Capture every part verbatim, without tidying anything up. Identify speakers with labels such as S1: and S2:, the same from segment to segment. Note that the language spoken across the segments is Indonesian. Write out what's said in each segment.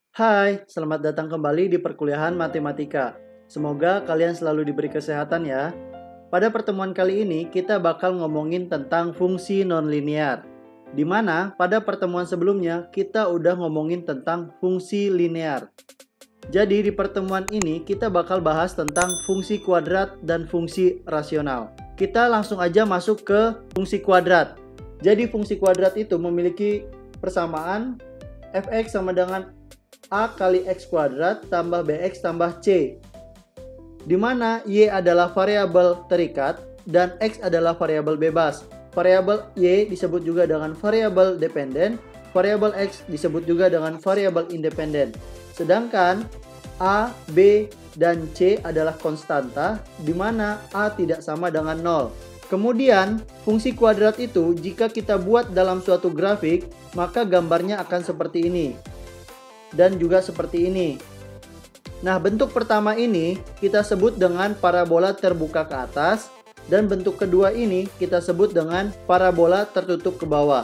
S1: Hai, selamat datang kembali di perkuliahan matematika. Semoga kalian selalu diberi kesehatan ya. Pada pertemuan kali ini kita bakal ngomongin tentang fungsi nonlinear. Di mana pada pertemuan sebelumnya kita udah ngomongin tentang fungsi linear. Jadi di pertemuan ini kita bakal bahas tentang fungsi kuadrat dan fungsi rasional. Kita langsung aja masuk ke fungsi kuadrat. Jadi fungsi kuadrat itu memiliki persamaan f(x) sama dengan a kali x kuadrat tambah bx tambah c, di mana y adalah variabel terikat dan x adalah variabel bebas. Variabel y disebut juga dengan variabel dependen, variabel x disebut juga dengan variabel independen. Sedangkan a, b, dan c adalah konstanta, di mana a tidak sama dengan nol. Kemudian, fungsi kuadrat itu jika kita buat dalam suatu grafik, maka gambarnya akan seperti ini. Dan juga seperti ini. Nah, bentuk pertama ini kita sebut dengan parabola terbuka ke atas, dan bentuk kedua ini kita sebut dengan parabola tertutup ke bawah.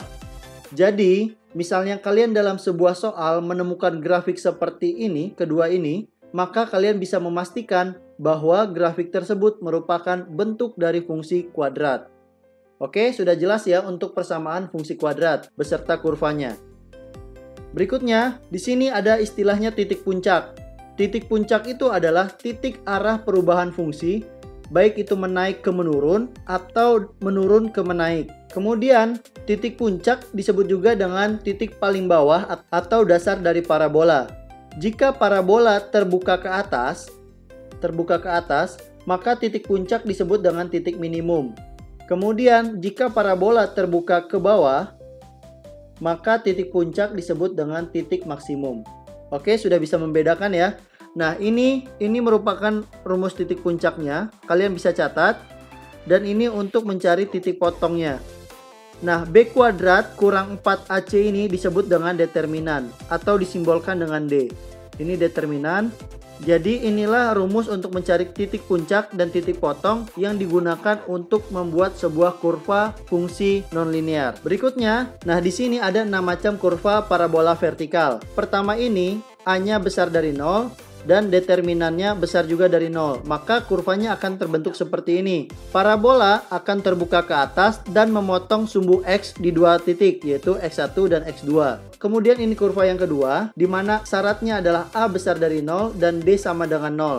S1: Jadi, misalnya kalian dalam sebuah soal menemukan grafik seperti ini, kedua ini, maka kalian bisa memastikan bahwa grafik tersebut merupakan bentuk dari fungsi kuadrat. Oke, sudah jelas ya untuk persamaan fungsi kuadrat beserta kurvanya. Berikutnya, di sini ada istilahnya titik puncak. Titik puncak itu adalah titik arah perubahan fungsi, baik itu menaik ke menurun atau menurun ke menaik. Kemudian, titik puncak disebut juga dengan titik paling bawah atau dasar dari parabola. Jika parabola terbuka ke atas, terbuka ke atas, maka titik puncak disebut dengan titik minimum. Kemudian, jika parabola terbuka ke bawah, maka titik puncak disebut dengan titik maksimum. Oke, sudah bisa membedakan ya. Nah, ini ini merupakan rumus titik puncaknya. Kalian bisa catat. Dan ini untuk mencari titik potongnya. Nah, b kuadrat kurang empat a c ini disebut dengan determinan atau disimbolkan dengan D. Ini determinan. Jadi inilah rumus untuk mencari titik puncak dan titik potong yang digunakan untuk membuat sebuah kurva fungsi nonlinear. Berikutnya, nah di sini ada enam macam kurva parabola vertikal. Pertama ini a-nya besar dari nol dan determinannya besar juga dari nol. Maka kurvanya akan terbentuk seperti ini. Parabola akan terbuka ke atas dan memotong sumbu x di dua titik, yaitu x satu dan x dua. Kemudian ini kurva yang kedua, di mana syaratnya adalah a besar dari nol dan d sama dengan nol.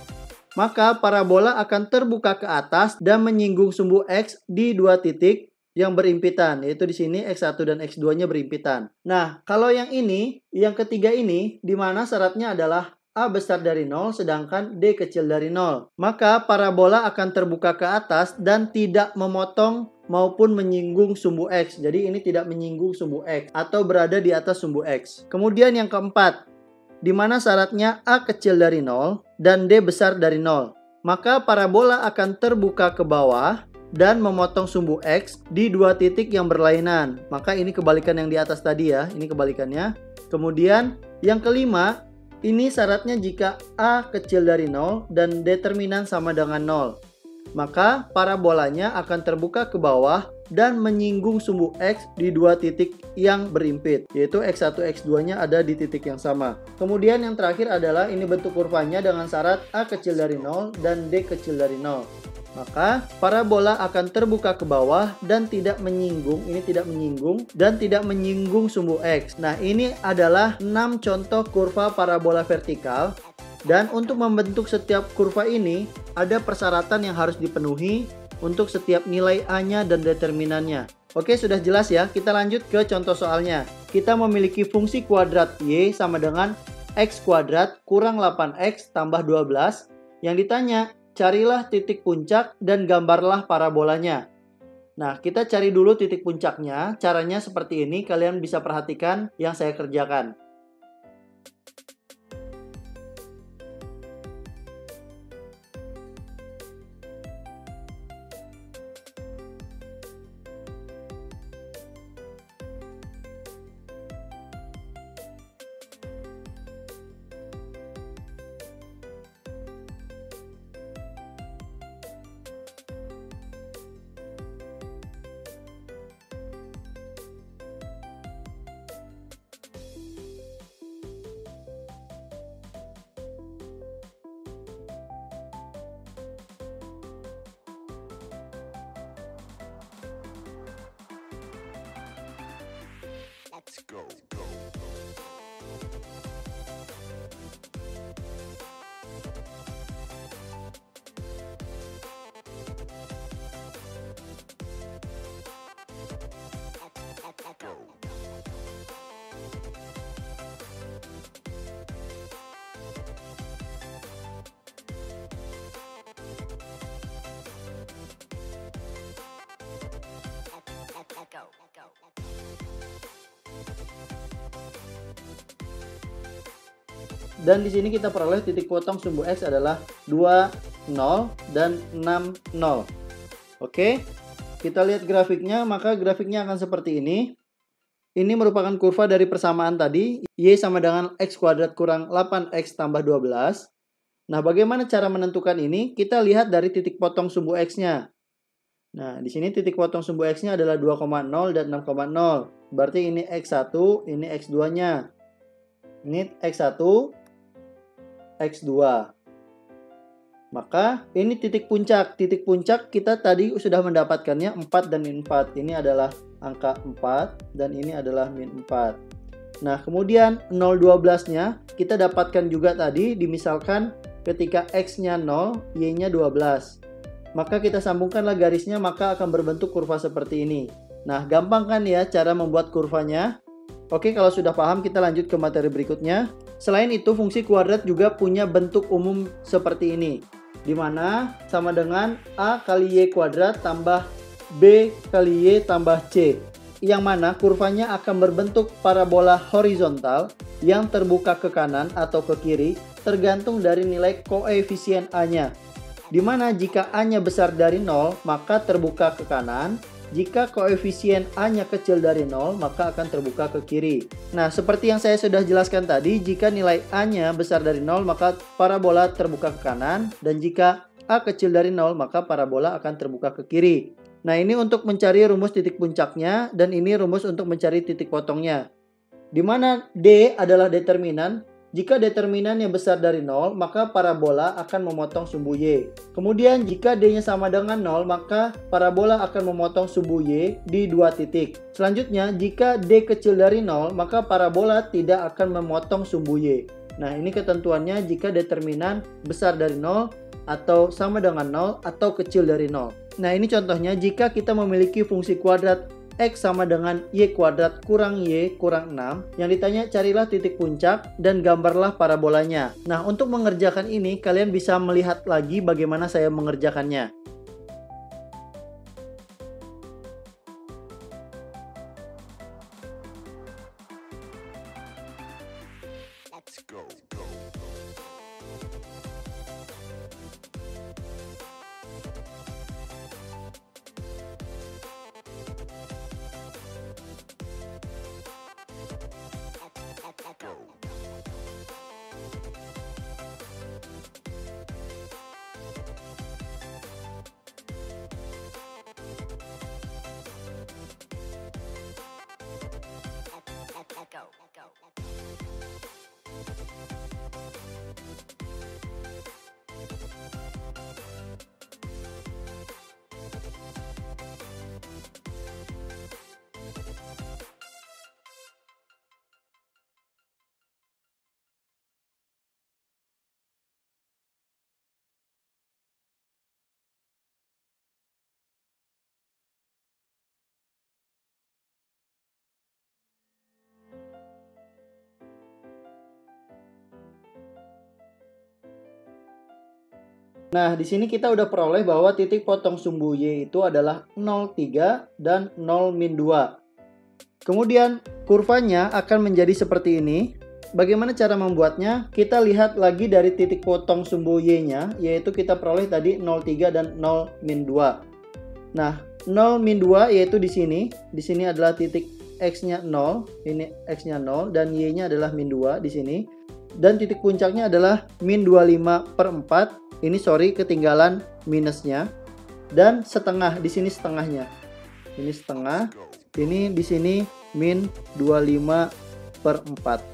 S1: Maka parabola akan terbuka ke atas dan menyinggung sumbu x di dua titik yang berimpitan, yaitu di sini x satu dan x dua-nya berimpitan. Nah, kalau yang ini, yang ketiga ini, di mana syaratnya adalah a besar dari nol sedangkan d kecil dari nol. Maka parabola akan terbuka ke atas dan tidak memotong maupun menyinggung sumbu x. Jadi ini tidak menyinggung sumbu x atau berada di atas sumbu x. Kemudian yang keempat, di mana syaratnya a kecil dari nol dan d besar dari nol. Maka parabola akan terbuka ke bawah dan memotong sumbu x di dua titik yang berlainan. Maka ini kebalikan yang di atas tadi ya, ini kebalikannya. Kemudian yang kelima, ini syaratnya jika a kecil dari nol dan determinan sama dengan nol. Maka parabolanya akan terbuka ke bawah dan menyinggung sumbu x di dua titik yang berimpit, yaitu x satu, x dua-nya ada di titik yang sama. Kemudian yang terakhir adalah ini bentuk kurvanya dengan syarat a kecil dari nol dan d kecil dari nol. Maka parabola akan terbuka ke bawah dan tidak menyinggung, ini tidak menyinggung dan tidak menyinggung sumbu x. Nah, ini adalah enam contoh kurva parabola vertikal. Dan untuk membentuk setiap kurva ini ada persyaratan yang harus dipenuhi untuk setiap nilai a-nya dan determinannya. Oke, sudah jelas ya. Kita lanjut ke contoh soalnya. Kita memiliki fungsi kuadrat y sama dengan x kuadrat kurang delapan x tambah dua belas. Yang ditanya, carilah titik puncak dan gambarlah parabolanya. Nah, kita cari dulu titik puncaknya. Caranya seperti ini, kalian bisa perhatikan yang saya kerjakan. dan di sini kita peroleh titik potong sumbu X adalah dua, nol, dan enam, nol. Oke, kita lihat grafiknya, maka grafiknya akan seperti ini. Ini merupakan kurva dari persamaan tadi, Y sama dengan X kuadrat kurang delapan X tambah dua belas. Nah, bagaimana cara menentukan ini? Kita lihat dari titik potong sumbu X-nya. Nah, di sini titik potong sumbu X-nya adalah dua koma nol dan enam koma nol. Berarti ini X satu, ini X dua-nya. Ini X satu, X dua. Maka ini titik puncak. Titik puncak kita tadi sudah mendapatkannya empat dan min empat. Ini adalah angka empat dan ini adalah min empat. Nah, kemudian nol dua belas-nya kita dapatkan juga tadi, dimisalkan ketika X-nya nol, Y-nya dua belas. Maka kita sambungkanlah garisnya, maka akan berbentuk kurva seperti ini. Nah, gampang kan ya cara membuat kurvanya? Oke, kalau sudah paham kita lanjut ke materi berikutnya. Selain itu, fungsi kuadrat juga punya bentuk umum seperti ini, di mana sama dengan A kali Y kuadrat tambah B kali Y tambah C, yang mana kurvanya akan berbentuk parabola horizontal yang terbuka ke kanan atau ke kiri tergantung dari nilai koefisien A-nya. Di mana jika A-nya besar dari nol, maka terbuka ke kanan. Jika koefisien A-nya kecil dari nol, maka akan terbuka ke kiri. Nah, seperti yang saya sudah jelaskan tadi, jika nilai A-nya besar dari nol, maka parabola terbuka ke kanan. Dan jika A kecil dari nol, maka parabola akan terbuka ke kiri. Nah, ini untuk mencari rumus titik puncaknya, dan ini rumus untuk mencari titik potongnya. Di mana D adalah determinan. Jika determinannya besar dari nol, maka parabola akan memotong sumbu Y. Kemudian jika D-nya sama dengan nol, maka parabola akan memotong sumbu Y di dua titik. Selanjutnya, jika D kecil dari nol, maka parabola tidak akan memotong sumbu Y. Nah, ini ketentuannya jika determinan besar dari nol, atau sama dengan nol, atau kecil dari nol. Nah, ini contohnya jika kita memiliki fungsi kuadrat X sama dengan Y kuadrat kurang Y kurang enam. Yang ditanya carilah titik puncak dan gambarlah parabolanya. Nah, untuk mengerjakan ini kalian bisa melihat lagi bagaimana saya mengerjakannya. Let's go. Nah, di sini kita udah peroleh bahwa titik potong sumbu Y itu adalah nol koma tiga dan nol min dua. Kemudian kurvanya akan menjadi seperti ini. Bagaimana cara membuatnya? Kita lihat lagi dari titik potong sumbu Y-nya, yaitu kita peroleh tadi nol koma tiga dan nol min dua. Nah, nol min dua yaitu di sini. Di sini adalah titik X-nya nol, ini X-nya nol, dan Y-nya adalah min dua di sini. Dan titik puncaknya adalah min dua puluh lima per empat. Ini sorry ketinggalan minusnya, dan setengah di sini setengahnya. Ini setengah. Ini di sini min dua puluh lima per empat.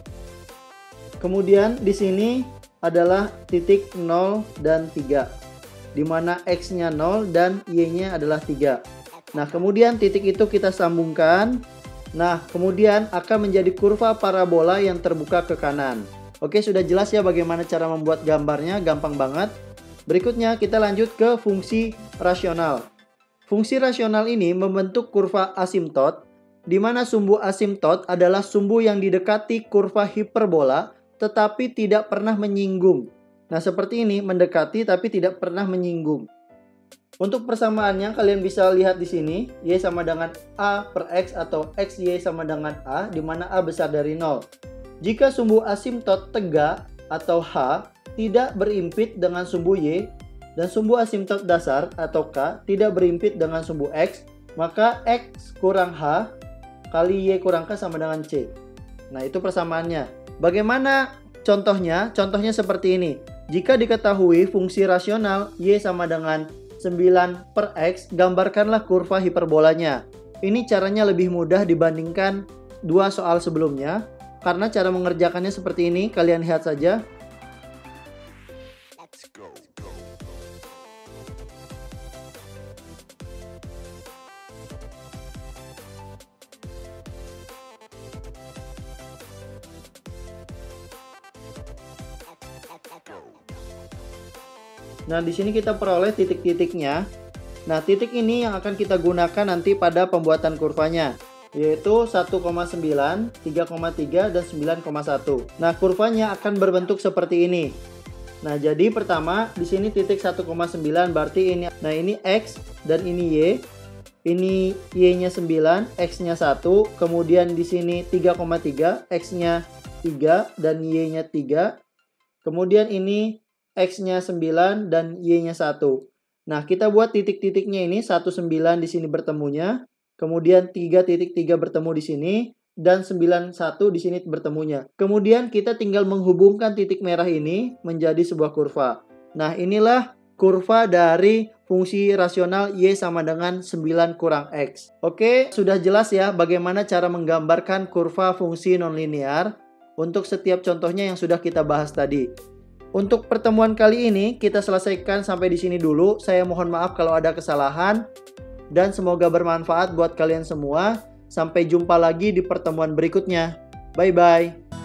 S1: Kemudian di sini adalah titik nol dan tiga, di mana X-nya nol dan Y-nya adalah tiga. Nah, kemudian titik itu kita sambungkan. Nah, kemudian akan menjadi kurva parabola yang terbuka ke kanan. Oke, sudah jelas ya bagaimana cara membuat gambarnya, gampang banget. Berikutnya kita lanjut ke fungsi rasional. Fungsi rasional ini membentuk kurva asimtot, di mana sumbu asimtot adalah sumbu yang didekati kurva hiperbola, tetapi tidak pernah menyinggung. Nah, seperti ini, mendekati tapi tidak pernah menyinggung. Untuk persamaannya kalian bisa lihat di sini, Y sama dengan A per X atau X Y sama dengan A, di mana A besar dari nol. Jika sumbu asimtot tegak, atau H tidak berimpit dengan sumbu Y dan sumbu asimptot dasar atau K tidak berimpit dengan sumbu X, maka X kurang H kali Y kurang K sama dengan C. Nah, itu persamaannya. Bagaimana contohnya? Contohnya seperti ini. Jika diketahui fungsi rasional Y sama dengan sembilan per X, gambarkanlah kurva hiperbolanya. Ini caranya lebih mudah dibandingkan dua soal sebelumnya, karena cara mengerjakannya seperti ini, kalian lihat saja. Nah, di sini kita peroleh titik-titiknya. Nah, titik ini yang akan kita gunakan nanti pada pembuatan kurvanya, yaitu satu koma sembilan, tiga koma tiga, dan sembilan koma satu. Nah, kurvanya akan berbentuk seperti ini. Nah, jadi pertama di sini titik satu koma sembilan berarti ini. Nah, ini X dan ini Y. Ini Y-nya sembilan, X-nya satu. Kemudian di sini tiga koma tiga, X-nya tiga dan Y-nya tiga. Kemudian ini X-nya sembilan dan Y-nya satu. Nah, kita buat titik-titiknya ini satu, sembilan di sini bertemunya. Kemudian tiga titik tiga bertemu di sini. Dan sembilan, satu di sini bertemunya. Kemudian kita tinggal menghubungkan titik merah ini menjadi sebuah kurva. Nah, inilah kurva dari fungsi rasional Y sama dengan sembilan kurang X. Oke, sudah jelas ya bagaimana cara menggambarkan kurva fungsi nonlinear untuk setiap contohnya yang sudah kita bahas tadi. Untuk pertemuan kali ini kita selesaikan sampai di sini dulu. Saya mohon maaf kalau ada kesalahan dan semoga bermanfaat buat kalian semua. Sampai jumpa lagi di pertemuan berikutnya. Bye bye.